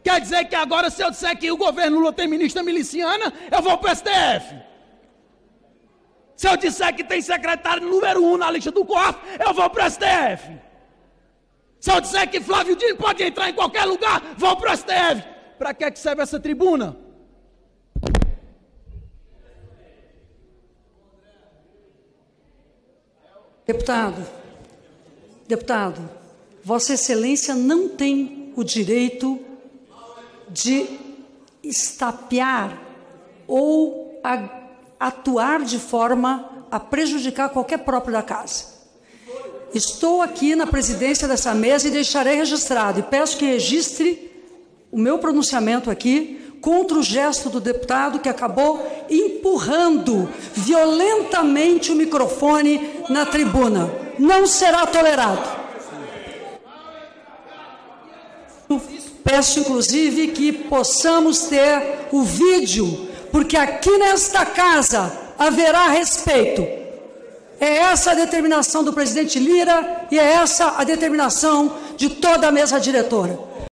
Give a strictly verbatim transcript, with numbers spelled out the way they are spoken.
Quer dizer que agora, se eu disser que o governo Lula tem ministra miliciana, eu vou para o S T F. Se eu disser que tem secretário número um na lista do COAF, eu vou para o S T F. Se eu disser que Flávio Dino pode entrar em qualquer lugar, vou para o S T F. Para que é que serve essa tribuna? Deputado, deputado, Vossa Excelência não tem o direito de estapear ou a, atuar de forma a prejudicar qualquer próprio da casa. Estou aqui na presidência dessa mesa e deixarei registrado, e peço que registre o meu pronunciamento aqui contra o gesto do deputado que acabou empurrando violentamente o microfone na tribuna. Não será tolerado. Peço, inclusive, que possamos ter o vídeo, porque aqui nesta casa haverá respeito. É essa a determinação do presidente Lira e é essa a determinação de toda a mesa diretora.